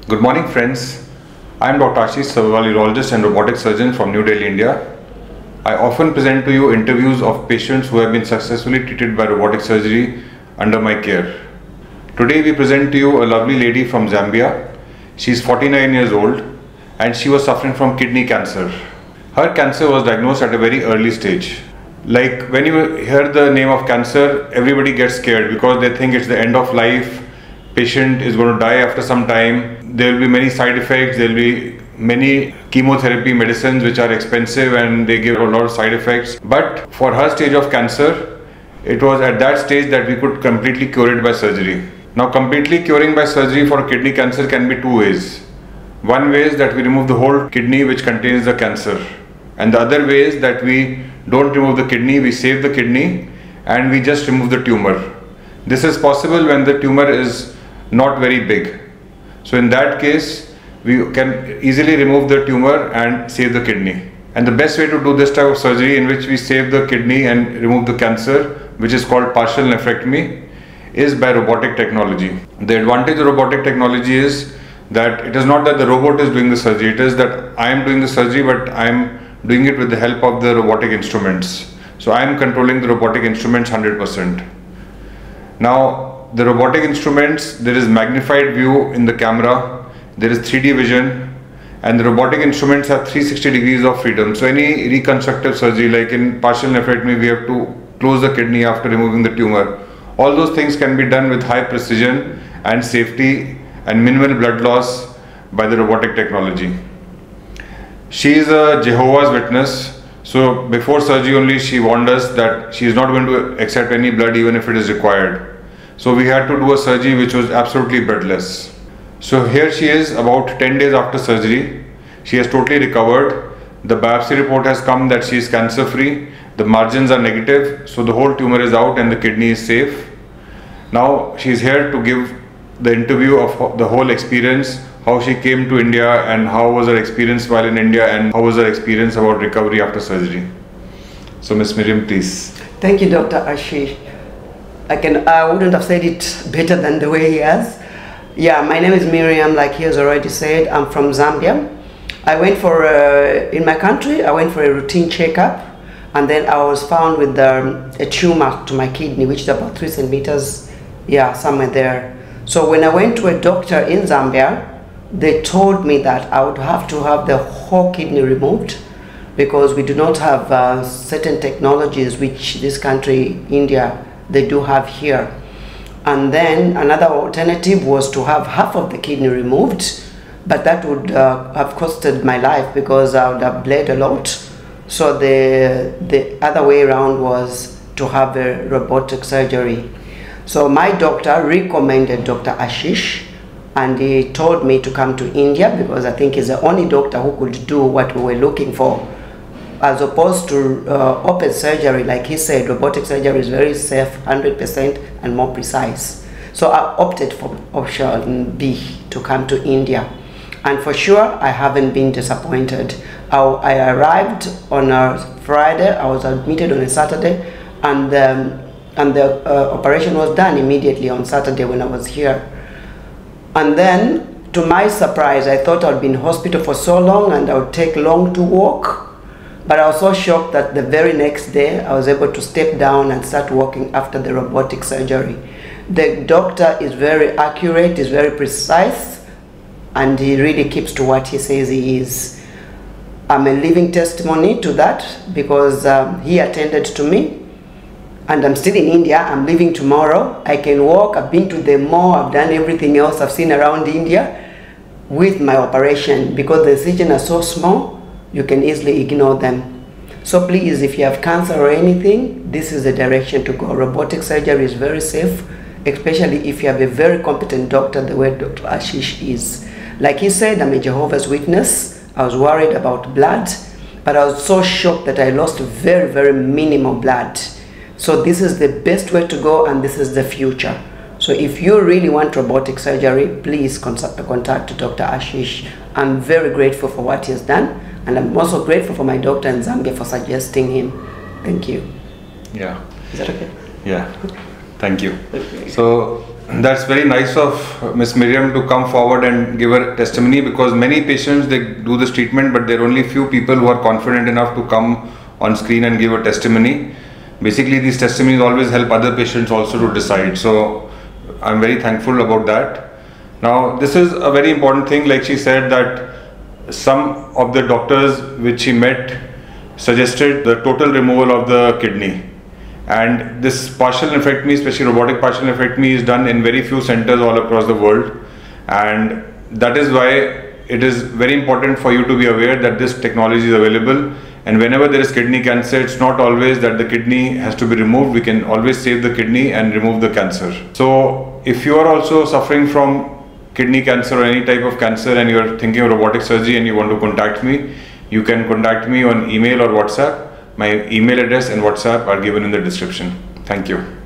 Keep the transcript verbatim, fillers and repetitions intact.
Good morning, friends. I am Doctor Ashish Sabharwal, urologist and robotic surgeon from New Delhi, India. I often present to you interviews of patients who have been successfully treated by robotic surgery under my care. Today we present to you a lovely lady from Zambia. She is forty-nine years old and she was suffering from kidney cancer. Her cancer was diagnosed at a very early stage. Like when you hear the name of cancer, everybody gets scared because they think it's the end of life. Patient is going to die after some time. There will be many side effects. There will be many chemotherapy medicines which are expensive and they give a lot of side effects. But for her stage of cancer, it was at that stage that we could completely cure it by surgery. Now, completely curing by surgery for kidney cancer can be two ways. One way is that we remove the whole kidney which contains the cancer. And the other way is that we don't remove the kidney, we save the kidney and we just remove the tumor. This is possible when the tumor is not very big. So in that case, we can easily remove the tumor and save the kidney. And the best way to do this type of surgery, in which we save the kidney and remove the cancer, which is called partial nephrectomy, is by robotic technology. The advantage of robotic technology is that it is not that the robot is doing the surgery, it is that I am doing the surgery, but I am doing it with the help of the robotic instruments. So I am controlling the robotic instruments one hundred percent. Now, the robotic instruments, there is magnified view in the camera, there is three D vision, and the robotic instruments have three hundred sixty degrees of freedom. So any reconstructive surgery, like in partial nephrectomy, we have to close the kidney after removing the tumor. All those things can be done with high precision and safety and minimal blood loss by the robotic technology. She is a Jehovah's Witness. So before surgery only, she warned us that she is not going to accept any blood even if it is required. So we had to do a surgery which was absolutely bloodless. So here she is about ten days after surgery. She has totally recovered. The biopsy report has come that she is cancer free. The margins are negative. So the whole tumor is out and the kidney is safe. Now she is here to give the interview of the whole experience, how she came to India and how was her experience while in India and how was her experience about recovery after surgery. So Miz Miriam, please. Thank you, Doctor Ashish. I can I wouldn't have said it better than the way he has. Yeah, my name is Miriam, like he has already said. I'm from Zambia. I went for uh, in my country. I went for a routine checkup, and then I was found with um, a tumor to my kidney, which is about three centimeters. Yeah, somewhere there. So when I went to a doctor in Zambia, they told me that I would have to have the whole kidney removed because we do not have uh, certain technologies which this country, India, they do have here. And then another alternative was to have half of the kidney removed, but that would uh, have costed my life because I would have bled a lot. So the, the other way around was to have a robotic surgery. So my doctor recommended Doctor Ashish, and he told me to come to India because I think he's the only doctor who could do what we were looking for. As opposed to uh, open surgery, like he said, robotic surgery is very safe, one hundred percent and more precise. So I opted for option B, to come to India. And for sure, I haven't been disappointed. I, I arrived on a Friday, I was admitted on a Saturday, and, um, and the uh, operation was done immediately on Saturday when I was here. And then, to my surprise, I thought I'd been in hospital for so long and I would take long to walk. But I was so shocked that the very next day I was able to step down and start walking after the robotic surgery. The doctor is very accurate, is very precise, and he really keeps to what he says he is. I'm a living testimony to that because um, he attended to me, and I'm still in India. I'm leaving tomorrow. I can walk. I've been to the mall. I've done everything else I've seen around India with my operation because the incisions are so small. You can easily ignore them. So please, if you have cancer or anything, this is the direction to go. Robotic surgery is very safe, especially if you have a very competent doctor the way Doctor Ashish is. Like he said, I'm a Jehovah's Witness. I was worried about blood, but I was so shocked that I lost very, very minimal blood. So this is the best way to go and this is the future. So if you really want robotic surgery, please contact Doctor Ashish. I'm very grateful for what he has done. And I'm also grateful for my doctor in Zambia for suggesting him. Thank you. Yeah. Is that okay? Yeah. Thank you. Okay. So That's very nice of Miss Miriam to come forward and give her testimony, because many patients, they do this treatment, but there are only few people who are confident enough to come on screen and give a testimony. Basically, these testimonies always help other patients also to decide. So I'm very thankful about that. Now, this is a very important thing. Like she said, that some of the doctors which she met suggested the total removal of the kidney. And this partial nephrectomy, especially robotic partial nephrectomy, is done in very few centers all across the world. And that is why it is very important for you to be aware that this technology is available. And whenever there is kidney cancer, it's not always that the kidney has to be removed. We can always save the kidney and remove the cancer. So if you are also suffering from kidney cancer or any type of cancer and you are thinking of robotic surgery and you want to contact me, you can contact me on email or WhatsApp. My email address and WhatsApp are given in the description. Thank you.